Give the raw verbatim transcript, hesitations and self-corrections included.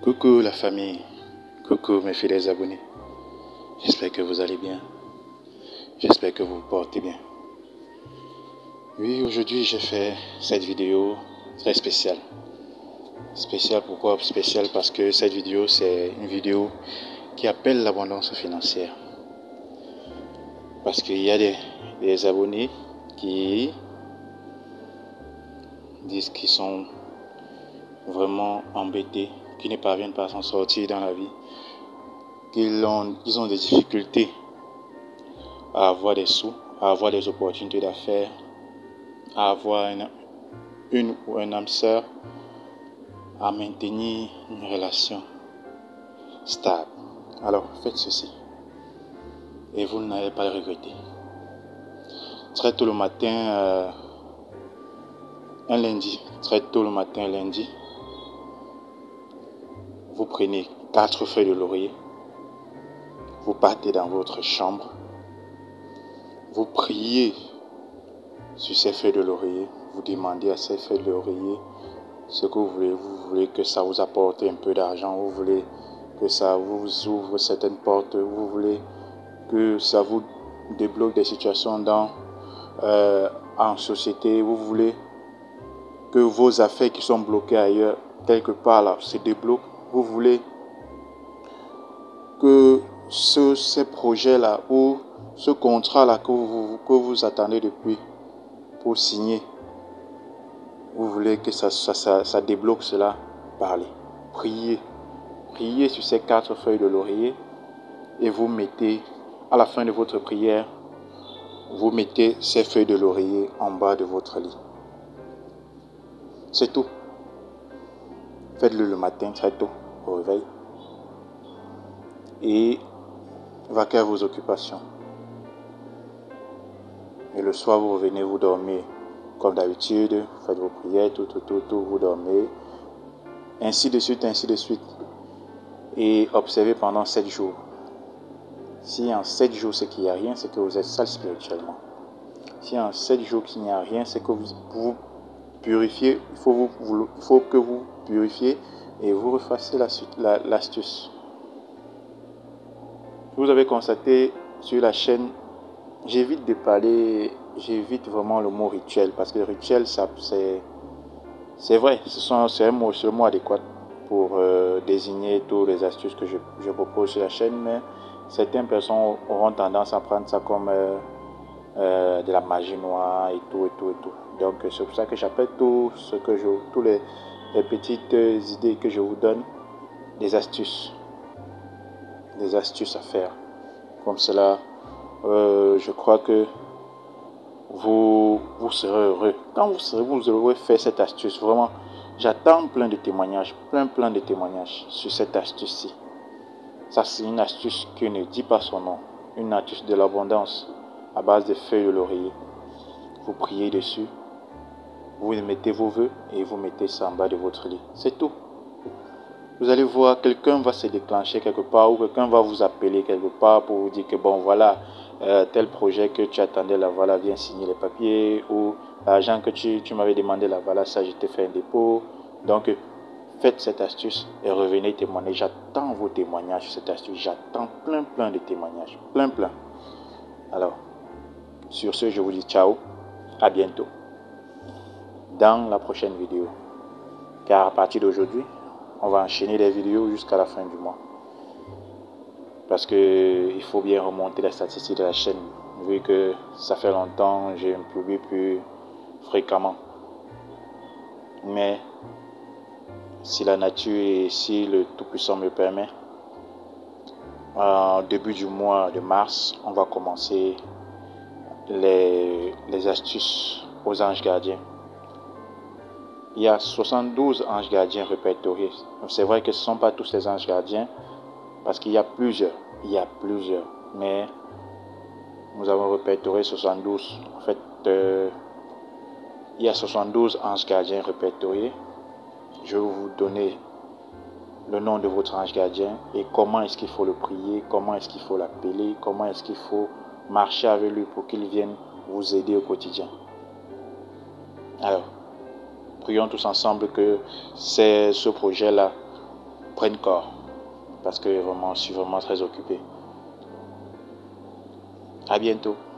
Coucou la famille, coucou mes fidèles abonnés, j'espère que vous allez bien, j'espère que vous vous portez bien. Oui, aujourd'hui j'ai fait cette vidéo très spéciale. Spéciale pourquoi? Spéciale parce que cette vidéo c'est une vidéo qui appelle l'abondance financière. Parce qu'il y a des, des abonnés qui disent qu'ils sont vraiment embêtés, qui ne parviennent pas à s'en sortir dans la vie, qu'ils ont, ils ont des difficultés à avoir des sous, à avoir des opportunités d'affaires, à avoir une, une ou un âme sœur, à maintenir une relation stable. Alors faites ceci et vous n'allez pas le regretter. Très tôt le matin, euh, un lundi, très tôt le matin, lundi, vous prenez quatre feuilles de laurier, vous partez dans votre chambre, vous priez sur ces feuilles de laurier, vous demandez à ces feuilles de laurier ce que vous voulez. Vous voulez que ça vous apporte un peu d'argent, vous voulez que ça vous ouvre certaines portes, vous voulez que ça vous débloque des situations dans, euh, en société, vous voulez que vos affaires qui sont bloquées ailleurs, quelque part là, se débloquent, vous voulez que ce, ces projets-là ou ce contrat-là que vous, que vous attendez depuis pour signer, vous voulez que ça, ça, ça, ça débloque cela, parlez, priez. Priez sur ces quatre feuilles de laurier et vous mettez, à la fin de votre prière, vous mettez ces feuilles de laurier en bas de votre lit. C'est tout. Faites-le le matin très tôt au réveil et vaquez à vos occupations. Et le soir, vous revenez, vous dormez comme d'habitude, vous faites vos prières, tout, tout, tout, tout, vous dormez. Ainsi de suite, ainsi de suite. Et observez pendant sept jours. Si en sept jours, c'est qu'il n'y a rien, c'est que vous êtes sale spirituellement. Si en sept jours, qu'il n'y a rien, c'est que vous vous purifiez. Il faut, vous, vous, il faut que vous purifiez et vous refassiez l'astuce. La, la, vous avez constaté sur la chaîne, j'évite de parler, j'évite vraiment le mot rituel, parce que le rituel, ça, c'est, c'est vrai, c'est un mot, c'est le mot adéquat pour euh, désigner toutes les astuces que je, je propose sur la chaîne, mais certaines personnes auront tendance à prendre ça comme euh, euh, de la magie noire et tout et tout et tout. Donc c'est pour ça que j'appelle tout ce que je, tous les, les petites idées que je vous donne des astuces, des astuces à faire. Comme cela, euh, je crois que vous, vous serez heureux. Quand vous serez, vous aurez fait cette astuce, vraiment, j'attends plein de témoignages, plein plein de témoignages sur cette astuce-ci. Ça, c'est une astuce qui ne dit pas son nom. Une astuce de l'abondance à base de feuilles de laurier. Vous priez dessus, vous mettez vos vœux et vous mettez ça en bas de votre lit. C'est tout. Vous allez voir, quelqu'un va se déclencher quelque part ou quelqu'un va vous appeler quelque part pour vous dire que bon voilà, euh, tel projet que tu attendais là, voilà, viens signer les papiers, ou l'argent que tu, tu m'avais demandé là, voilà, ça je t'ai fait un dépôt. Donc faites cette astuce et revenez témoigner. J'attends vos témoignages sur cette astuce. J'attends plein plein de témoignages. Plein plein. Alors, sur ce, je vous dis ciao. À bientôt. Dans la prochaine vidéo. Car à partir d'aujourd'hui, on va enchaîner les vidéos jusqu'à la fin du mois. Parce que il faut bien remonter les statistiques de la chaîne. Vu que ça fait longtemps, je ne publie plus fréquemment. Mais si la nature et si le Tout-Puissant me permet, au début du mois de mars, on va commencer les, les astuces aux anges gardiens. Il y a soixante-douze anges gardiens répertoriés. C'est vrai que ce ne sont pas tous les anges gardiens, parce qu'il y a plusieurs. Il y a plusieurs. Mais nous avons répertorié soixante-douze. En fait, euh, il y a soixante-douze anges gardiens répertoriés. Je vais vous donner le nom de votre ange gardien et comment est-ce qu'il faut le prier, comment est-ce qu'il faut l'appeler, comment est-ce qu'il faut marcher avec lui pour qu'il vienne vous aider au quotidien. Alors, prions tous ensemble que c'est ce projet-là prenne corps. Parce que vraiment, je suis vraiment très occupé. À bientôt.